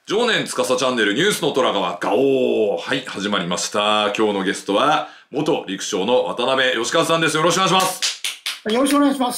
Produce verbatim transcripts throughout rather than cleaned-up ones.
常年司チャンネルニュースの虎川ガオー。はい、始まりました。今日のゲストは、元陸将の渡辺義和さんです。よろしくお願いします。 よろしくお願いします。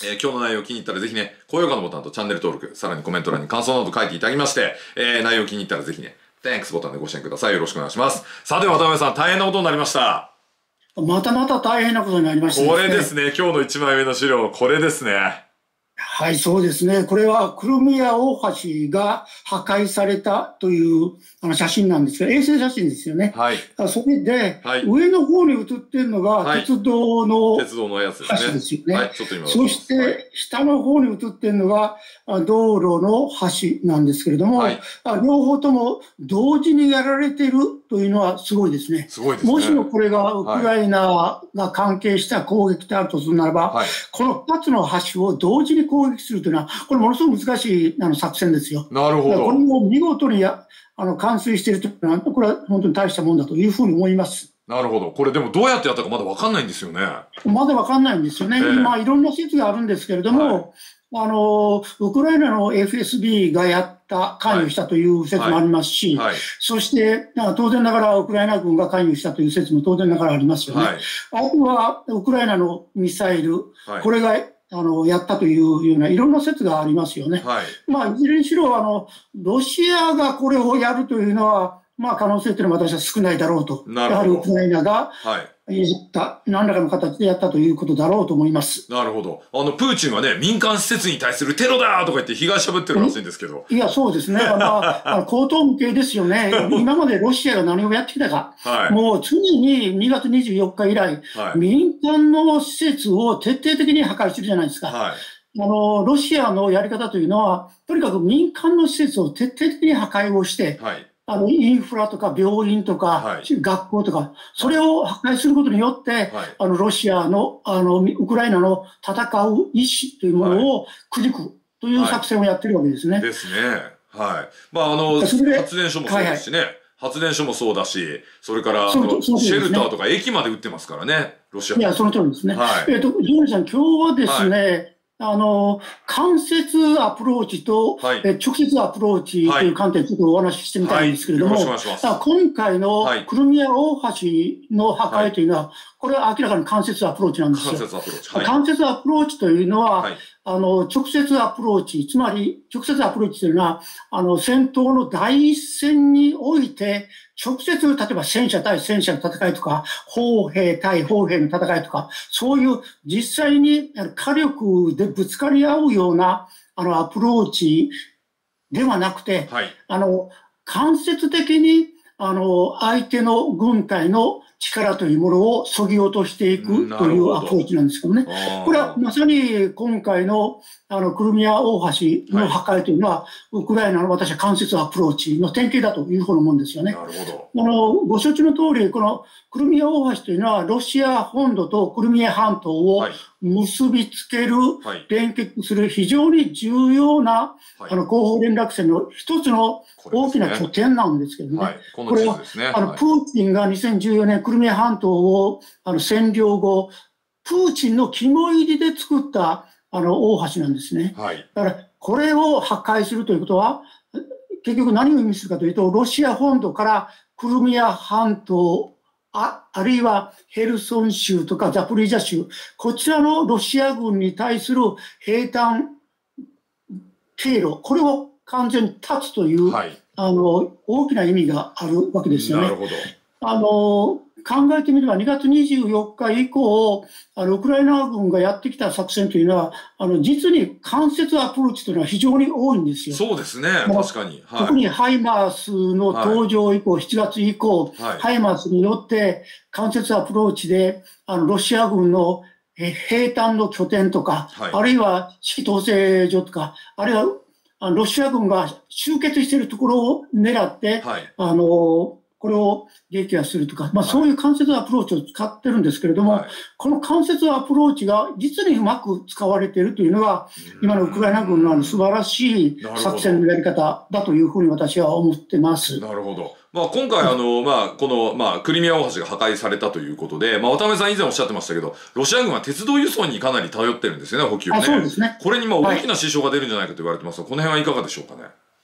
えー、今日の内容気に入ったらぜひね、高評価のボタンとチャンネル登録、さらにコメント欄に感想など書いていただきまして、えー、内容気に入ったらぜひね、Thanks ボタンでご支援ください。よろしくお願いします。さて、渡辺さん、大変なことになりました。 またまた大変なことになりましたね。 これですね、今日のいちまいめの資料、これですね。 はい、そうですね。これはクリミア大橋が破壊されたというあの写真なんですが、衛星写真ですよね。 はい。 それで、 はい、 上の方に写っているのが鉄道の鉄道のやつですね。 橋ですよね。 はい、ちょっと今そして、下の方に写っているのが道路の橋なんですけれども、はい、両方とも同時にやられているというのはすごいですね。 すごいですね。 もしもこれがウクライナが関係した攻撃であるとするならば、はい、このふたつの橋を同時に攻撃するというのは、これものすごく難しいあの作戦ですよ。 なるほど。 これも見事にやあの完遂しているというのは、これは本当に大したもんだというふうに思います。 なるほど。これでもどうやってやったかまだわかんないんですよね。 まだわかんないんですよね。えー、今いろんな説があるんですけれども、はい、あの、ウクライナの エフエスビー がやった、関与したという説もありますし、はいはい、そして、当然ながらウクライナ軍が関与したという説も当然ながらありますよね。はい、あとは、ウクライナのミサイル、これが、あの、やったというようないろんな説がありますよね。はい、まあ、いずれにしろ、あの、ロシアがこれをやるというのは、まあ、可能性というのは私は少ないだろうと。やはりウクライナが、やった、何らかの形でやったということだろうと思います。 なるほど。あの、プーチンはね、民間施設に対するテロだとか言って被害者ぶってるらしいんですけど。 いや、そうですね。まあ、あの口頭無形ですよね。今までロシアが何をやってきたか。はい、もう常ににがつにじゅうよっか以来、はい、民間の施設を徹底的に破壊してるじゃないですか。はい、あの、ロシアのやり方というのは、とにかく民間の施設を徹底的に破壊をして、はい、あの、インフラとか病院とか、はい、学校とか、それを破壊することによって、はい、あの、ロシアの、あの、ウクライナの戦う意志というものをくじくという作戦をやってるわけですね。 はい、ですね。はい。まあ、あの、発電所もそうですしね。はいはい、発電所もそうだし、それから、あの、シェルターとか駅まで撃ってますからね、ロシア。 いや、その通りですね。はい、えっと、ジョージさん、今日はですね、はい、あの、間接アプローチと、はい、え直接アプローチという観点でちょっとお話ししてみたいんですけれども、はいはい、今回のクリミア大橋の破壊というのは、はい、これは明らかに間接アプローチなんですよ。間接アプローチ。はい、間接アプローチというのは、はい、あの、直接アプローチ、つまり直接アプローチというのは、あの、戦闘の第一線において、直接、例えば戦車対戦車の戦いとか、砲兵対砲兵の戦いとか、そういう実際に火力でぶつかり合うような、あの、アプローチではなくて、はい、あの、間接的に、あの、相手の軍隊の力というものを削ぎ落としていくというアプローチなんですけどね。これはまさに今回のあのクリミア大橋の破壊というのは、はい、ウクライナの私は間接アプローチの典型だというふうに思うんですよね。なるほど。あの、ご承知の通り、このクリミア大橋というのはロシア本土とクリミア半島を結びつける、はい、連結する非常に重要な、はい、あの後方連絡線の一つの大きな拠点なんですけどね。はい、この地図ですね。これは、あの、プーチンがにせんじゅうよねんクリミア半島をあの占領後、プーチンの肝入りで作ったあの大橋なんですね。はい、だから、これを破壊するということは、結局何を意味するかというと、ロシア本土からクリミア半島、あ、あるいはヘルソン州とかザポリージャ州、こちらのロシア軍に対する兵站経路、これを完全に断つという、はい、あの、大きな意味があるわけですよね。なるほど。あの、考えてみればにがつにじゅうよっか以降、あの、ウクライナ軍がやってきた作戦というのは、あの、実に間接アプローチというのは非常に多いんですよ。 そうですね。確かに。 はい、特にハイマースの登場以降、はい、しちがつ以降、はい、ハイマースによって間接アプローチで、あの、ロシア軍の兵站の拠点とか、はい、あるいは指揮統制所とか、あるいはあのロシア軍が集結しているところを狙って、はい、あの、これを撃破するとか、まあそういう間接アプローチを使ってるんですけれども、はい、この間接アプローチが実にうまく使われているというのが、今のウクライナ軍のあの素晴らしい作戦のやり方だというふうに私は思ってます。 なるほど。まあ今回あの、まあこの、まあクリミア大橋が破壊されたということで、まあ渡辺さん以前おっしゃってましたけど、ロシア軍は鉄道輸送にかなり頼ってるんですよね、補給ね。 あ、そうですね。 これにまあ大きな支障が出るんじゃないかと言われてますが、はい、この辺はいかがでしょうかね。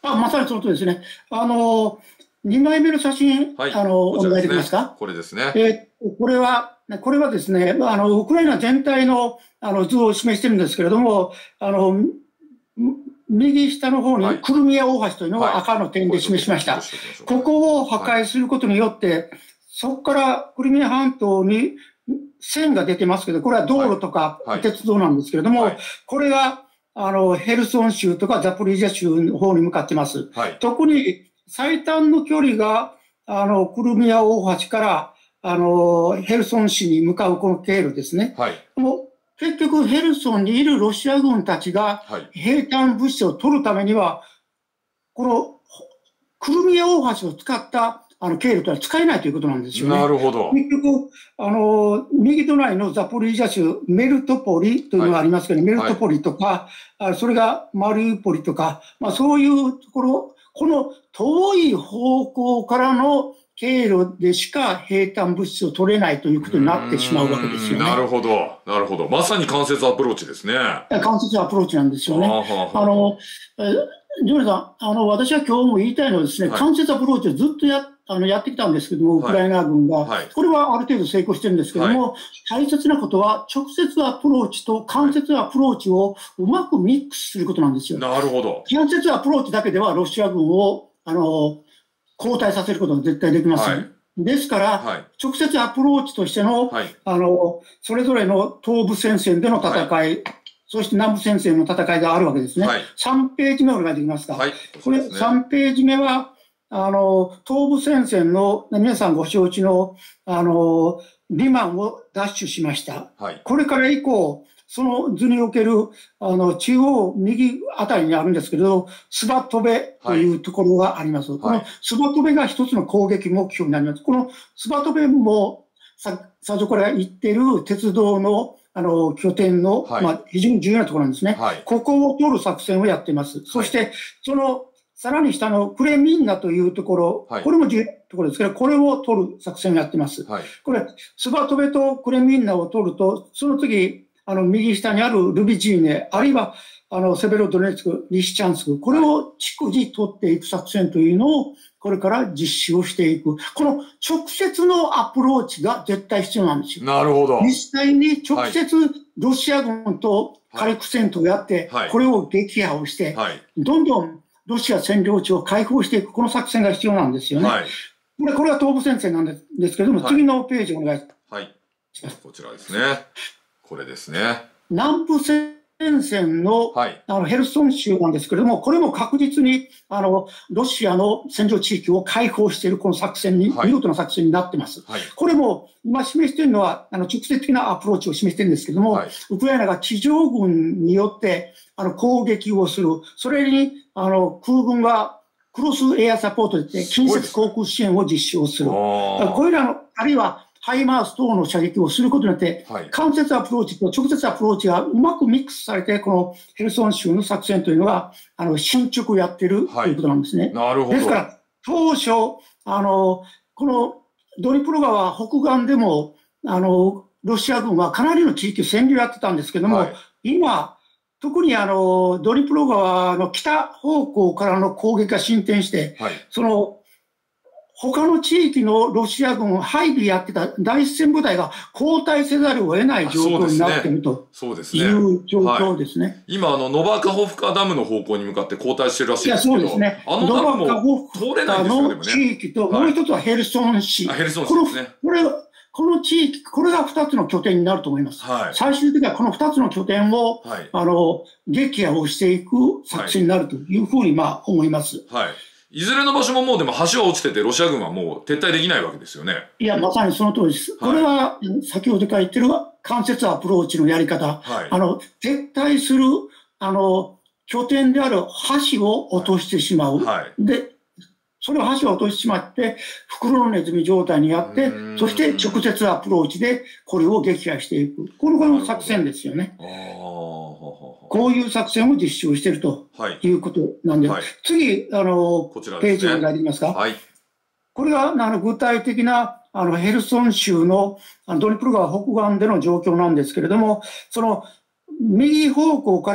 あ、まさにそのとおりですね。あの、にまいめの写真、はい、あの、お願いできますか？ これですね。 えー、これは、これはですね、あの、ウクライナ全体の、あの、図を示してるんですけれども、あの、右下の方にクルミア大橋というのを赤の点で示しました。ここを破壊することによって、そこからクリミア半島に線が出てますけど、これは道路とか鉄道なんですけれども、これが、あの、ヘルソン州とかザポリージャ州の方に向かってます。特に最短の距離が、あの、クルミア大橋から、あの、ヘルソン市に向かうこの経路ですね。もう結局、ヘルソンにいるロシア軍たちが兵隊物資を取るためには、このクルミア大橋を使ったあの経路とは使えないということなんですよね。 なるほど。 結局、あの、右隣のザポリージャ州、メルトポリというのがありますけど、はい、メルトポリとか、はい、それがマリウポリとか、まあそういうところ、この遠い方向からの経路でしか兵隊物資を取れないということになってしまうわけですよね。 なるほど。なるほど。まさに間接アプローチですね。 間接アプローチなんですよね。あの、ジョネさん、あの、私は今日も言いたいのはですね、はい、間接アプローチをずっとや、あの、やってきたんですけども、ウクライナ軍が、はい、これはある程度成功してるんですけども、はい、大切なことは直接アプローチと間接アプローチをうまくミックスすることなんですよ。 なるほど。 間接アプローチだけではロシア軍を、あの、後退させることが絶対できません。はい、ですから、はい、直接アプローチとしての、はい、あの、それぞれの東部戦線での戦い、はい、そして南部戦線の戦いがあるわけですね。はい、さんページ目お願いできますか。はい、これ、さんページ目は、あの、東部戦線の、皆さんご承知の、あの、リマンを奪取しました。はい、これから以降、その図における、あの、中央右あたりにあるんですけど、スバトベというところがあります。はい、このスバトベが一つの攻撃目標になります。このスバトベも、さ、最初から言っている鉄道の、あの、拠点の、はい、まあ、非常に重要なところなんですね。はい、ここを取る作戦をやっています。そして、その、さらに下のクレミンナというところ、はい、これも重要なところですけど、これを取る作戦をやっています。はい、これ、スバトベとクレミンナを取ると、その次、あの、右下にあるルビジーネ、あるいは、あの、セベロドネツク、リシチャンスク、これを逐次取っていく作戦というのを、これから実施をしていく。この直接のアプローチが絶対必要なんですよ。 なるほど。 実際に直接ロシア軍と火力戦闘をやって、はい、これを撃破をして、はい、どんどんロシア占領地を解放していく、この作戦が必要なんですよね。はい、これ、これは東部戦線なんですですけれども、はい、次のページお願いします。 はい。こちらですね。これですね。 南部戦線の、はい、あのヘルソン州なんですけれども、これも確実にあのロシアの占領地域を解放しているこの作戦に、はい、見事な作戦になっています。はい、これも今示しているのはあの直接的なアプローチを示しているんですけれども、はい、ウクライナが地上軍によってあの攻撃をする、それにあの空軍がクロスエアサポートで近接航空支援を実施をする。これらの、あるいはハイマース等の射撃をすることによって、はい、間接アプローチと直接アプローチがうまくミックスされて、このヘルソン州の作戦というのは、あの、進捗やってるということなんですね。 なるほど。 ですから、当初、あの、このドニプロ川北岸でも、あの、ロシア軍はかなりの地域を占領やってたんですけども、はい、今、特にあの、ドニプロ川の北方向からの攻撃が進展して、はい、その、他の地域のロシア軍配備やってた第一線部隊が後退せざるを得ない状況になっているという状況ですね。 今、あの、ノバカホフカダムの方向に向かって後退してるらしいですけど、いや、そうですね。あのダムも通れないんですよね。 の地域と、もう一つはヘルソン市。 ヘルソン市ですね。 これ、この地域、これが二つの拠点になると思います。はい、最終的にはこの二つの拠点を、はい、あの、撃破をしていく作戦になるというふうに、まあ、思います。 はい。いずれの場所ももうでも橋は落ちてて、ロシア軍はもう撤退できないわけですよね。 いや、まさにその通りです。はい、これは、先ほどから言ってる間接アプローチのやり方。はい、あの、撤退する、あの、拠点である橋を落としてしまう。はい、で、それを橋を落としてしまって、袋のネズミ状態にやって、そして直接アプローチでこれを撃破していく。これが作戦ですよね。こういう作戦を実施をしているということなんです。はい、次、あの、ね、ページになりますか。はい、これがあの具体的なあのヘルソン州のドニプロ川北岸での状況なんですけれども、その右方向から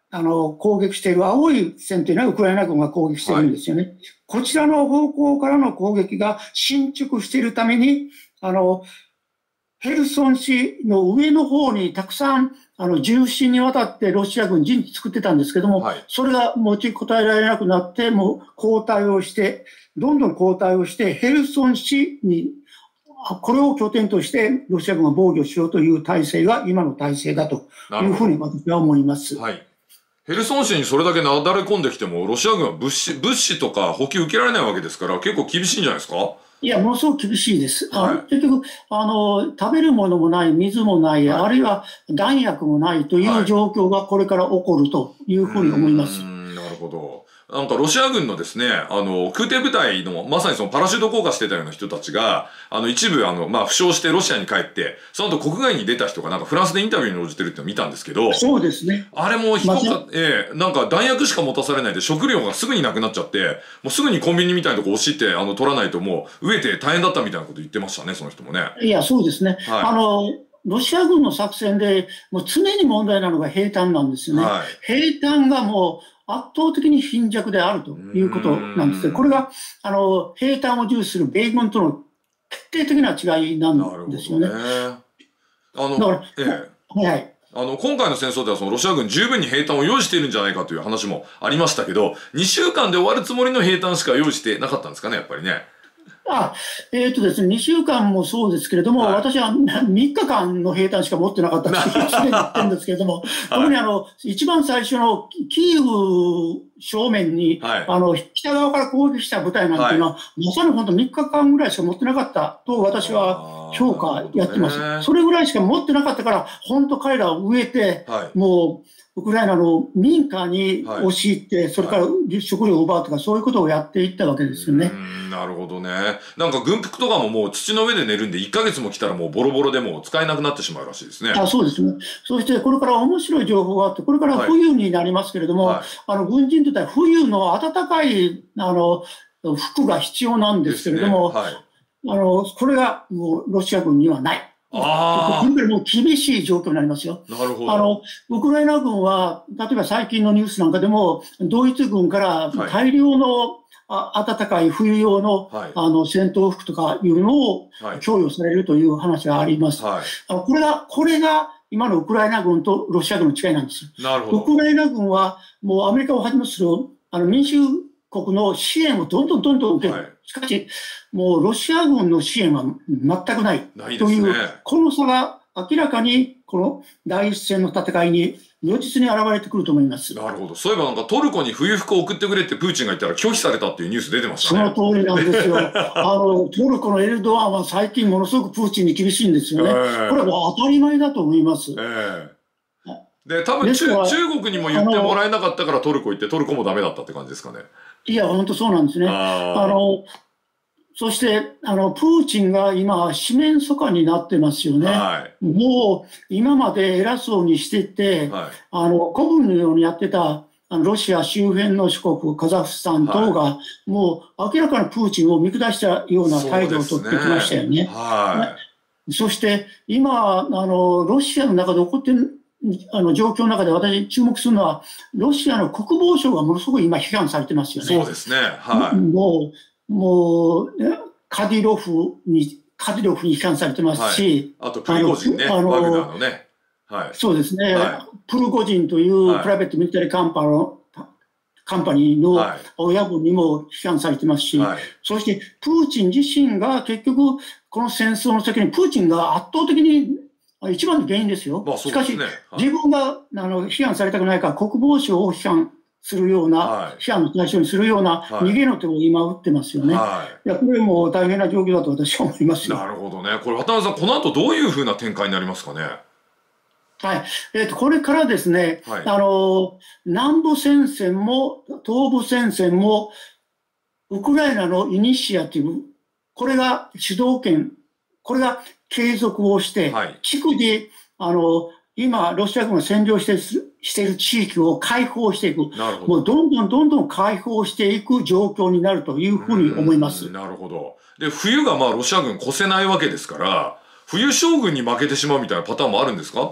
あの、攻撃している青い線というのはウクライナ軍が攻撃しているんですよね。はい、こちらの方向からの攻撃が進捗しているために、あの、ヘルソン市の上の方にたくさん、あの、重心にわたってロシア軍陣地作ってたんですけども、はい、それが持ちこたえられなくなって、もう後退をして、どんどん後退をして、ヘルソン市に、これを拠点としてロシア軍が防御しようという体制が今の体制だというふうに私は思います。 はい。ヘルソン市にそれだけなだれ込んできても、ロシア軍は物資、物資とか補給受けられないわけですから、結構厳しいんじゃないですか？ いや、ものすごく厳しいです。はい、あ結局、あの、食べるものもない、水もない、はい、あるいは弾薬もないという状況がこれから起こるというふうに思います。 はい、うーん、なるほど。なんかロシア軍のですね、あの、空挺部隊の、まさにそのパラシュート降下してたような人たちが、あの、一部、あの、まあ、負傷してロシアに帰って、その後国外に出た人がなんかフランスでインタビューに応じてるってのを見たんですけど、 そうですね。 あれもひどか、ええ、なんか弾薬しか持たされないで食料がすぐになくなっちゃって、もうすぐにコンビニみたいなとこ押し入って、あの、取らないともう、飢えて大変だったみたいなこと言ってましたね、その人もね。 いや、そうですね。はい、あの、ロシア軍の作戦で、もう常に問題なのが兵站なんですよね。はい、兵站がもう圧倒的に貧弱であるということなんですね。これが、あの、兵站を重視する米軍との決定的な違いなんですよね。なるほどね。 あの、だから、ええ、はい。あの、今回の戦争ではそのロシア軍十分に兵站を用意しているんじゃないかという話もありましたけど、にしゅうかんで終わるつもりの兵站しか用意してなかったんですかね、やっぱりね。 あ、えっ、ー、とですね、にしゅうかんもそうですけれども、はい、私はみっかかんの兵隊しか持ってなかったってすでに言ってるんですけれども、はい、特にあの、一番最初のキーウ正面に、はい、あの、北側から攻撃した部隊なんていうのは、はい、まさに本当みっかかんぐらいしか持ってなかったと私は評価やってます。それぐらいしか持ってなかったから、本当彼らを植えて、はい、もう、ウクライナの民家に押し入って、はい、それから食料を奪うとか、そういうことをやっていったわけですよね。 うん、なるほどね。なんか軍服とかももう土の上で寝るんで、いっかげつも来たらもうボロボロでもう使えなくなってしまうらしいですね。 あ、そうですね。そしてこれから面白い情報があって、これから冬になりますけれども、はいはい、あの、軍人といったら冬の暖かい、あの、服が必要なんですけれども、ね、はい、あの、これがもうロシア軍にはない。ああ。本当にもう厳しい状況になりますよ。 なるほど。 あの、ウクライナ軍は、例えば最近のニュースなんかでも、ドイツ軍から大量の、はい、暖かい冬用の、はい、あの、戦闘服とかいうのを供与されるという話があります。はい、あのこれが、これが今のウクライナ軍とロシア軍の違いなんですよ。 なるほど。 ウクライナ軍は、もうアメリカをはじめとする、あの、民主国の支援をどんどんどんどん受ける。はい、しかし、もうロシア軍の支援は全くない。 ないですね。 という、この差が明らかにこの第一線の戦いに如実に現れてくると思います。 なるほど。そういえばなんかトルコに冬服を送ってくれってプーチンが言ったら拒否されたっていうニュース出てましたね。 その通りなんですよ。あの、トルコのエルドアンは最近ものすごくプーチンに厳しいんですよね。えー、これは当たり前だと思います。えー、で、多分中国にも言ってもらえなかったからトルコ行ってトルコもダメだったって感じですかね。 いや、本当そうなんですね。あの、そして、あの、プーチンが今、四面楚歌になってますよね。はい、もう、今まで偉そうにしてて、はい、あの、古文のようにやってた、あのロシア周辺の諸国、カザフスタン等が、はい、もう明らかにプーチンを見下したような態度を取ってきましたよね。そ, はい、そして、今、あの、ロシアの中で起こっている、あの状況の中で私注目するのは、ロシアの国防省がものすごく今批判されてますよね。 そうですね。はい。 もう、もう、カディロフに、カディロフに批判されてますし、 はい、あとプリゴジンね、あのワグナーのね。 はい。そうですね。はい、プルゴジンというプライベートミリタリーカンパの、カンパニーの親分にも批判されてますし、はい、そしてプーチン自身が結局、この戦争の先にプーチンが圧倒的に一番の原因ですよ。まあそうですね。しかし、はい、自分があの批判されたくないから国防省を批判するような、はい、批判の対象にするような逃げの手を今打ってますよね。はい、いや、これも大変な状況だと私は思いますよ。 なるほどね。これ渡辺さん、この後どういうふうな展開になりますかね。 はい。えっと、これからですね、はい、あの、南部戦線も東部戦線も、ウクライナのイニシアティブ、これが主導権、これが継続をして、はい、地区で、あの、今、ロシア軍が占領してしている地域を解放していく。なるほど。もうどんどんどんどん解放していく状況になるというふうに思います。 なるほど。で、冬がまあロシア軍越せないわけですから、冬将軍に負けてしまうみたいなパターンもあるんですかこれは。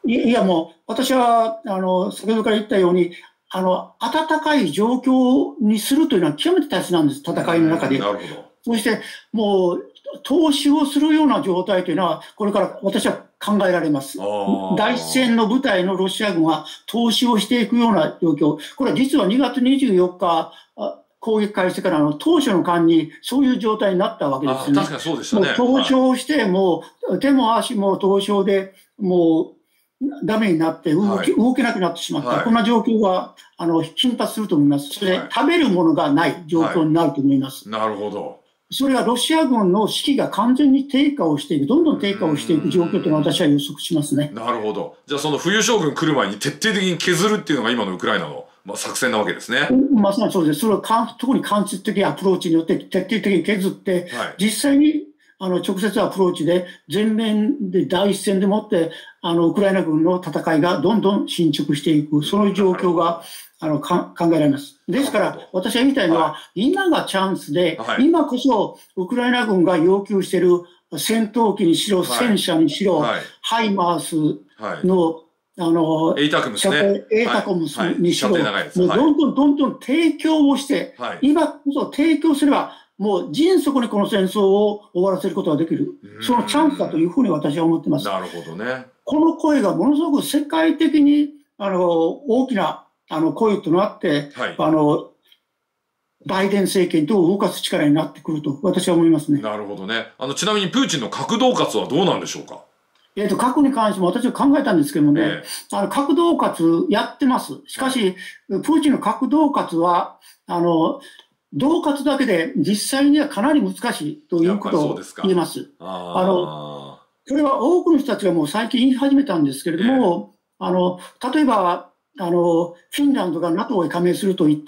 いや、もう、私は、あの、先ほどから言ったように、あの、暖かい状況にするというのは極めて大切なんです、戦いの中で。 なるほど。 そして、もう、投資をするような状態というのは、これから私は考えられます。第一線の部隊のロシア軍は投資をしていくような状況。これは実はにがつにじゅうよっか、攻撃開始からの当初の間にそういう状態になったわけですね。 確かにそうでしたね。 もう凍傷して、もう手も足も凍傷で、もうダメになって動き、はい、動けなくなってしまった。はい、こんな状況があの頻発すると思います。それで、はい、食べるものがない状況になると思います。 はい、なるほど。 それはロシア軍の士気が完全に低下をしていく、どんどん低下をしていく状況というのは私は予測しますね。 なるほど。じゃあその冬将軍来る前に徹底的に削るっていうのが今のウクライナのまあ、作戦なわけですね。 まさにそうです。それを特に間接的アプローチによって徹底的に削って、はい、実際にあの直接アプローチで全面で第一線でもってあのウクライナ軍の戦いがどんどん進捗していく、そういう状況があのか考えられます。ですから私が言いたいのは、はい、今がチャンスで、はい、今こそウクライナ軍が要求している戦闘機にしろ、戦車にしろ、はい、ハイマースの、はいあの、 エイタコムスね。 エイタコムスにしろ、もうどんどんどんどん提供をして、はい、今こそ提供すれば、もう迅速にこの戦争を終わらせることができる。そのチャンスだというふうに私は思ってます。 なるほどね。 この声がものすごく世界的に、あの、大きな、あの、声となって、はい、あの、バイデン政権と動かす力になってくると、私は思いますね。 なるほどね。あの、ちなみにプーチンの核恫喝はどうなんでしょうか？ えっと、核に関しても私は考えたんですけどもね、えー、あの、核恫喝やってます。しかし、はい、プーチンの核恫喝は、あの、恫喝だけで実際にはかなり難しいということを言えます。ああの、これは多くの人たちがもう最近言い始めたんですけれども、えー、あの、例えば、あの、フィンランドが ナトー へ加盟するといった、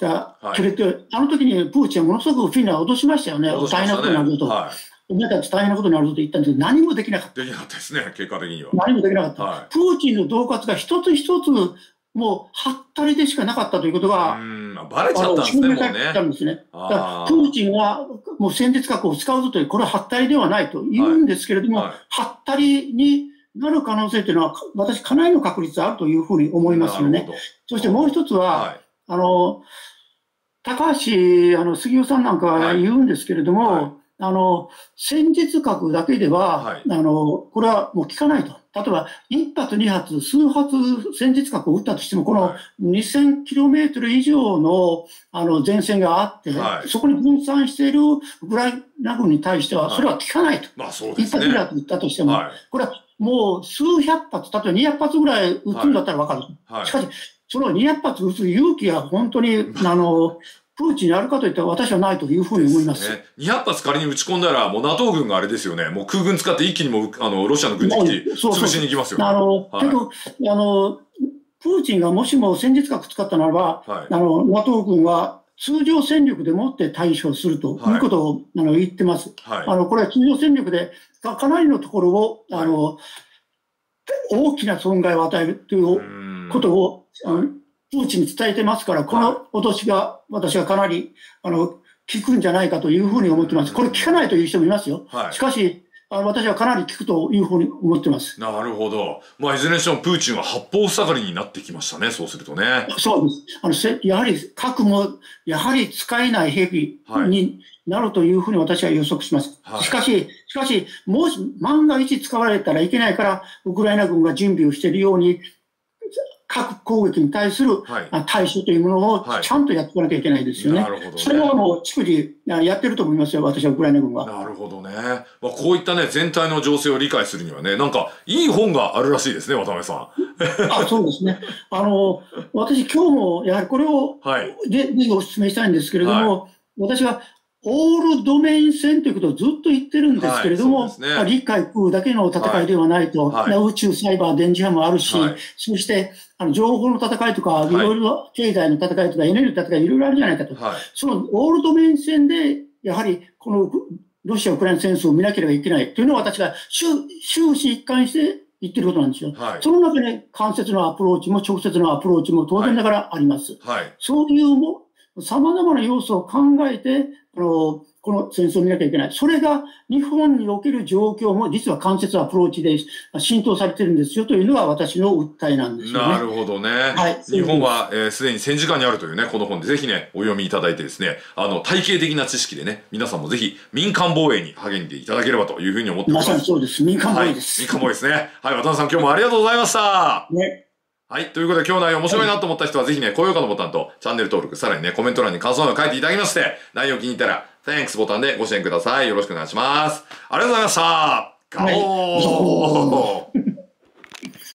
はい、あの時にプーチンはものすごくフィンランドを脅しましたよね。大変なことになると。はいお前たち大変なことになるぞと言ったんですけど、何もできなかった。 できなかったですね、結果的には。 何もできなかった。はい、プーチンの恫喝が一つ一つ、もう、はったりでしかなかったということが、 うん、バレちゃったんですね、もうね。 証明されたんですね。だからプーチンは、もう戦術核を使うぞという、これははったりではないと言うんですけれども、はいはい、はったりになる可能性というのは、私、かなりの確率あるというふうに思いますよね。そしてもう一つは、はい、あの、高橋、あの、杉尾さんなんかは言うんですけれども、はいはいあの、戦術核だけでは、はい、あの、これはもう効かないと。例えば、一発、二発、数発戦術核を撃ったとしても、このにせんキロメートル以上の、あの、前線があって、はい、そこに分散しているウクライナ軍に対しては、それは効かないと。はいまあそうですね、一発、二発撃ったとしても、はい、これはもう数百発、例えばにひゃく発ぐらい撃つんだったらわかる。はいはい、しかし、そのにひゃく発撃つ勇気が本当に、あの、プーチンにあるかといったら私はないというふうに思います。 ね、にひゃく発仮に撃ち込んだら、もう ナトー 軍があれですよね。もう空軍使って一気にもう、あの、ロシアの軍事基地潰しに行きますよね。 あの、はい、けど、あの、プーチンがもしも戦術核使ったならば、はい、あの、ナトー 軍は通常戦力でもって対処するということを、はい、あの言ってます。はい、あの、これは通常戦力でかなりのところを、あの、はい、大きな損害を与えるということを、あのプーチンに伝えてますから、この脅しが私はかなり、あの、効くんじゃないかというふうに思ってます。これ効かないという人もいますよ。はい、しかし、あの私はかなり効くというふうに思ってます。 なるほど。まあ、いずれにしてもプーチンは八方塞がりになってきましたね、そうするとね。 そうです。あの、せやはり核も、やはり使えない兵器になるというふうに私は予測します。はい、しかし、しかし、もし万が一使われたらいけないから、ウクライナ軍が準備をしているように、核攻撃に対する対処というものをちゃんとやっていかなきゃいけないですよね。はいはい、なるほどね。それはもう逐次やってると思いますよ、私はウクライナ軍は。 なるほどね。まあ、こういったね、全体の情勢を理解するにはね、なんかいい本があるらしいですね、渡辺さん。 あ、そうですね。あの、私今日もやはりこれを、はい、ぜひお勧めしたいんですけれども、はい、私はオールドメイン戦ということをずっと言ってるんですけれども、はいね、陸海空だけの戦いではないと、はいはい、宇宙、サイバー、電磁波もあるし、はい、そしてあの情報の戦いとか、いろいろ経済の戦いとか、エネルギーの戦い、いろいろあるじゃないかと、はい、そのオールドメイン戦で、やはりこのロシア・ウクライナ戦争を見なければいけないというのを私が終始一貫して言ってることなんですよ。はい、その中で間接のアプローチも直接のアプローチも当然ながらあります。はいはい、そういうも様々な要素を考えて、あの、ここの戦争を見なきゃいけない。それが日本における状況も実は間接アプローチで浸透されてるんですよというのが私の訴えなんですよね。 なるほどね。 はい。 日本は、えー、すでに戦時下にあるというね、この本でぜひね、お読みいただいてですね、あの、体系的な知識でね、皆さんもぜひ民間防衛に励んでいただければというふうに思っております。 まさにそうです。民間防衛です。 はい、民間防衛ですね。はい、渡辺さん今日もありがとうございました。 ね。 はい。ということで今日の内容面白いなと思った人はぜひね、高評価のボタンとチャンネル登録、さらにね、コメント欄に感想など書いていただきまして、内容気に入ったら、Thanks ボタンでご支援ください。よろしくお願いします。ありがとうございました。ガオー